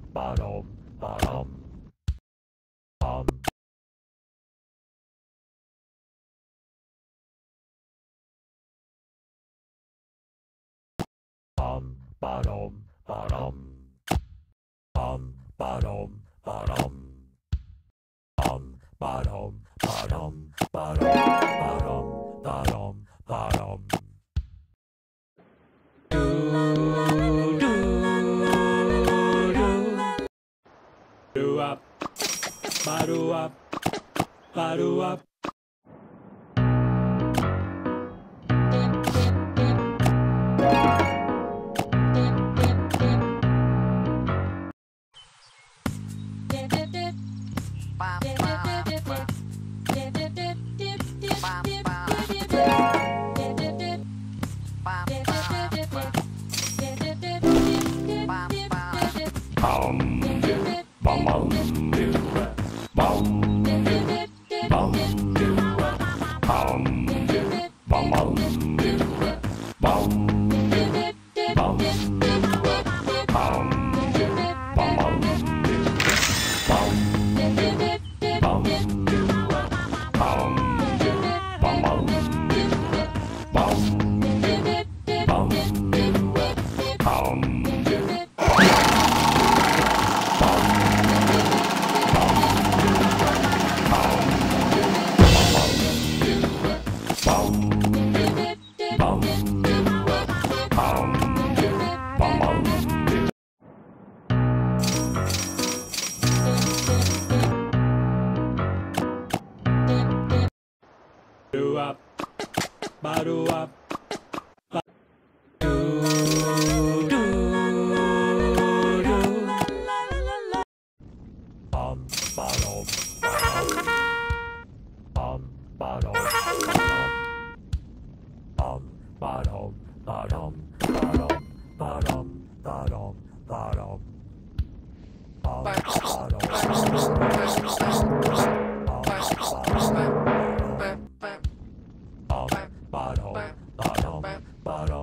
Ba-dum, ba-dum, bum. Bum, ba-dum, ba-dum. Bum, ba-dum, ba-dum. Bum, ba-dum, ba-dum, ba-dum, ba-dum, ba-dum, ba-dum. Do-up, ba-do-up, ba-do-up. Do-up, ba-do-up, bum, ba-dum, bum, ba-dum, bum, ba-dum, ba-dum, ba-dum, ba-dum, ba-dum, ba-dum. Bum, ba-dum, ba-dum, ba-dum.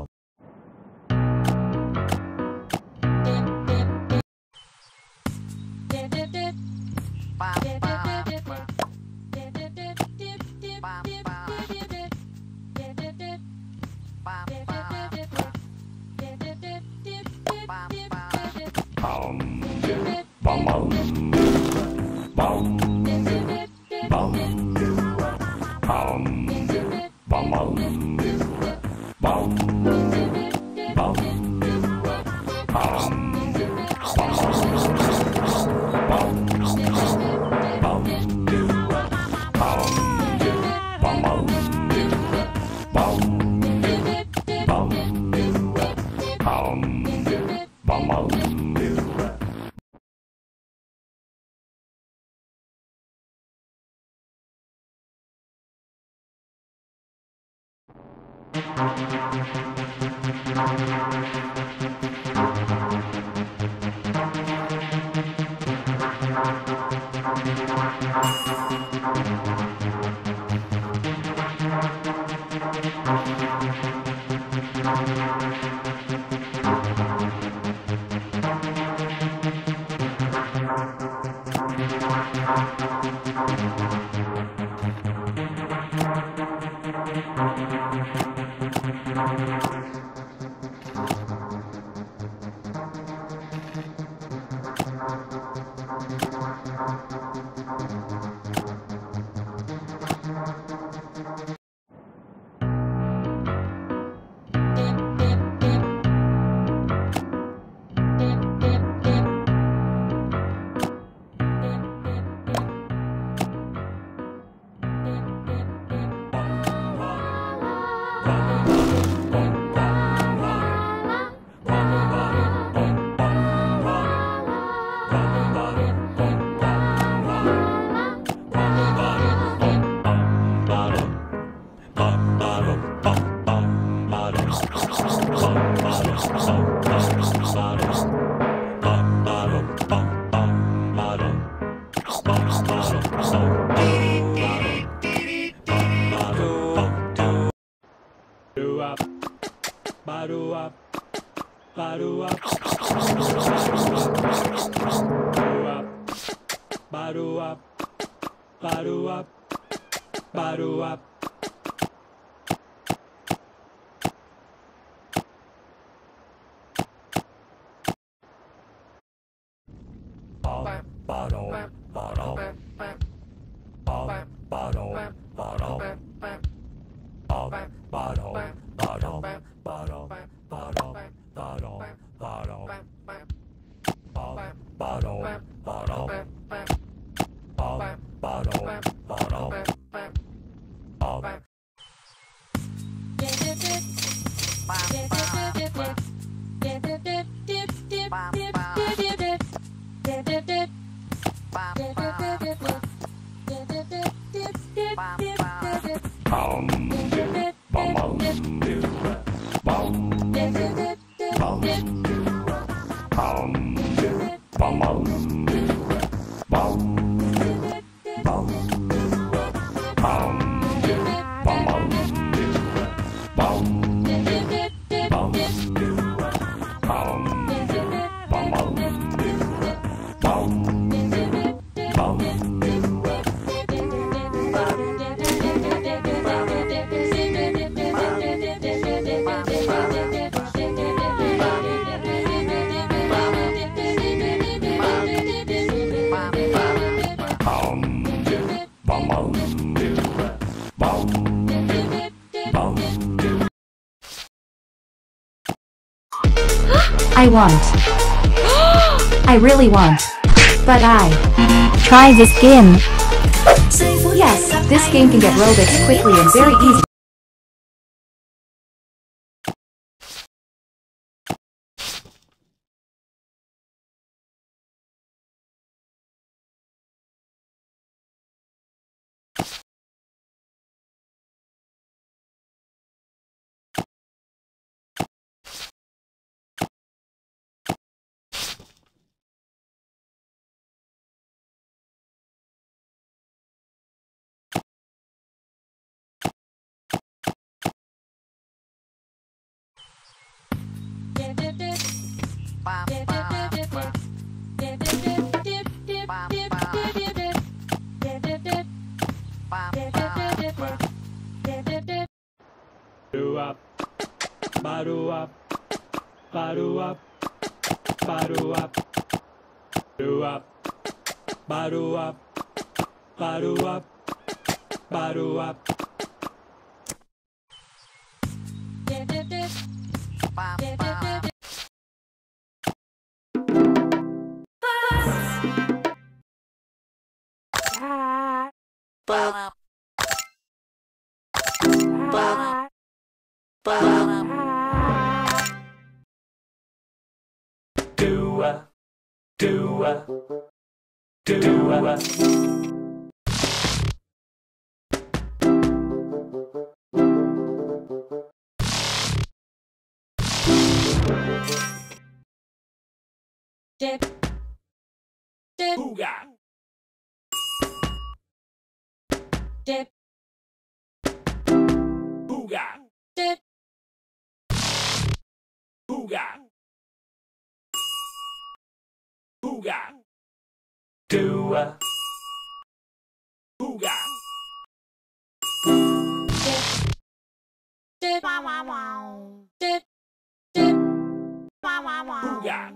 Ba-do-up. Ba-dum, ba-dum. Ba-dum, ba-dum. Ba-dum, ba-dum. Ba-dum, ba-dum. Ba-dum, ba-dum. Ba-dum, ba-dum. Ba-dum. I want. I really want. But I. Try this game. Yes, this game can get Robux quickly and very easy. Ba-do-up. Ba-do-up. Ba-do-up. Ba-do-up. Do-up. Ba-do-up. Ba-do-up. Ba-do-up. Do-a. Do-a. Do-a. Dip. Dip. Booga. Dip. Booga. Dip. Booga. Booga. Do-a. Booga. Dip. Wow wow wow. Dip. Dip. Wow wow wow. Booga.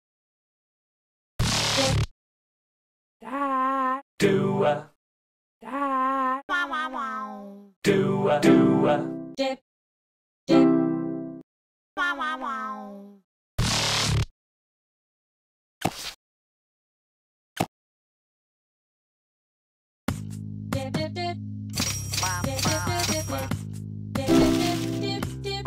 Dip. Da. Do-a. Da. Wow wow wow. Do-a. Do-a. Dip. Dip. Wow wow wow. Dip dip dip. Dip dip dip dip dip. Dip dip dip dip dip.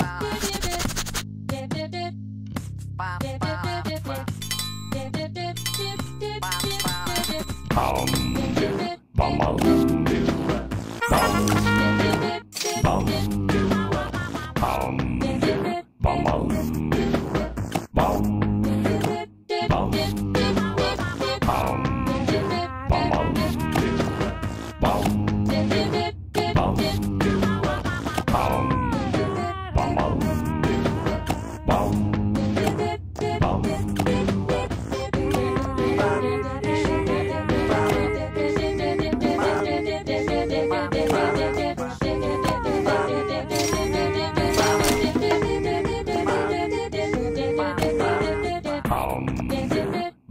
Dip dip dip. Dip dip dip. Dip dip dip dip dip. Dip dip dip dip dip dip dip. Bum. Dip dip dip. Bum. Bum. Bum. Bum. Dip dip dip. Bum. Bum. Dip dip Bum. dip dip dip. Bum. Dip dip. Bum. Bum. Dip dip dip dip Bum. dip. Bum. Bum. Bum. Dip dip dip. Bum. Dip dip dip.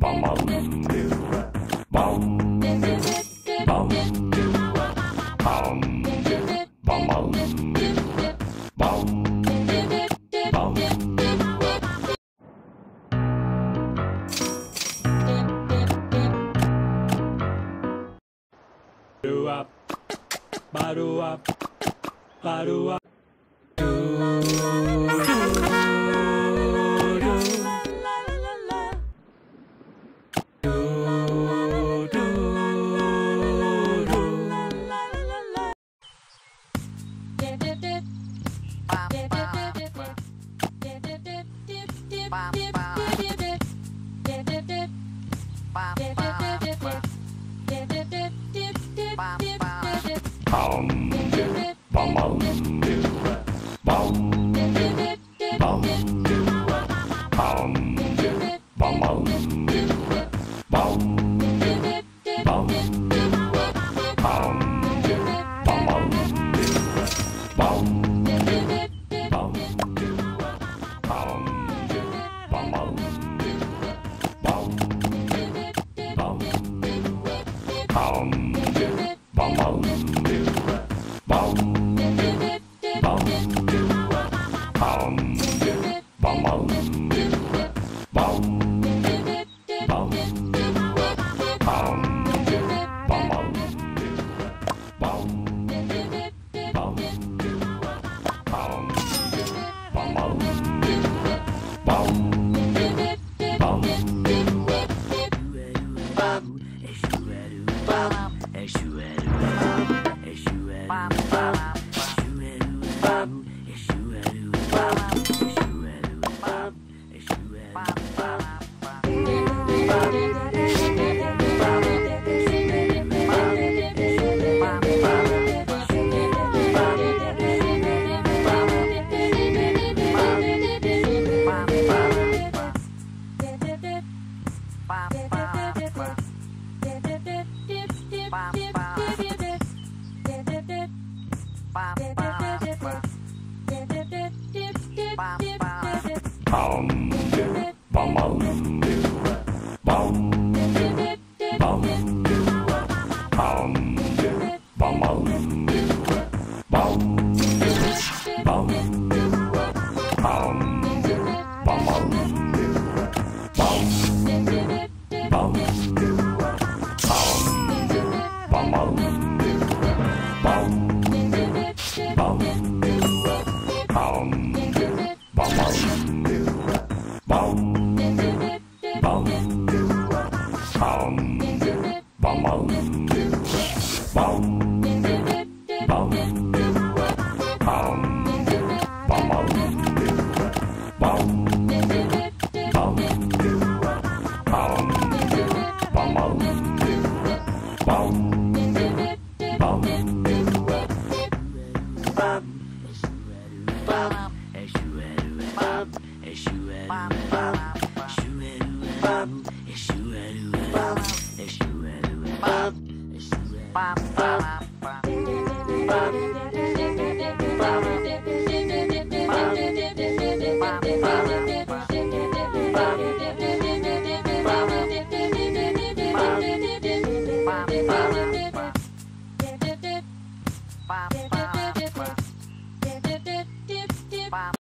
Bam, bam, bam.